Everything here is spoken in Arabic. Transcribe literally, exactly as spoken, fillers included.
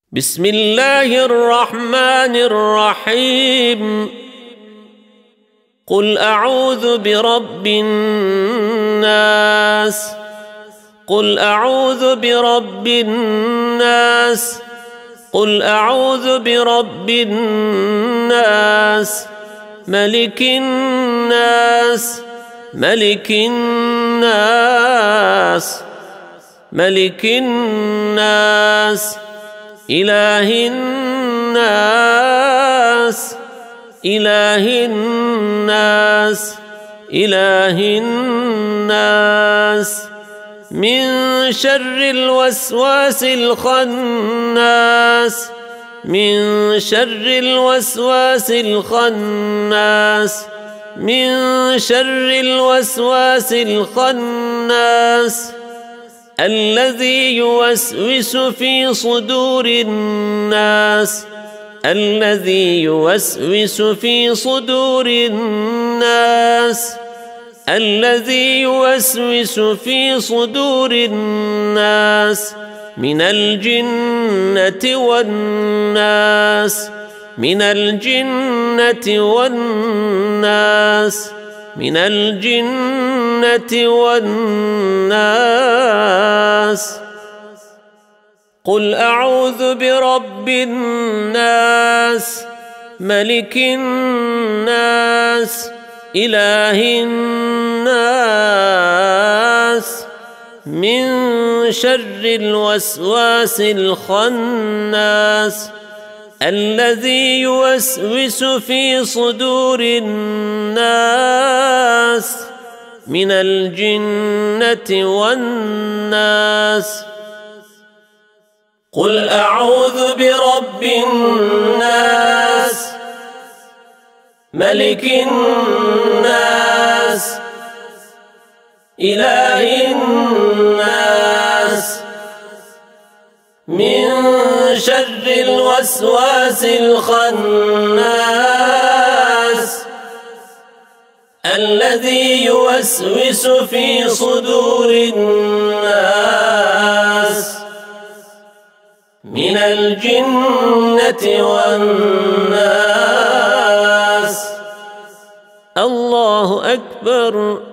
بسم الله الرحمن الرحيم قل أعوذ برب الناس قل أعوذ برب الناس قل أعوذ برب الناس ملك الناس ملك الناس ملك الناس إله الناس إله الناس إله الناس من شر الوسواس الخناس من شر الوسواس الخناس من شر الوسواس الخناس الذي يوسوس في صدور الناس الذي يوسوس في صدور الناس الذي يوسوس في صدور الناس من الجنة والناس من الجنة والناس من الجنة والناس قل أعوذ برب الناس ملك الناس إله الناس من شر الوسواس الخناس الذي يوسوس في صدور الناس من الجنة والناس قل أعوذ برب الناس ملك الناس إله الناس من شر الوسواس الخناس الذي يوسوس في صدور الناس من الجنة والناس. الله أكبر.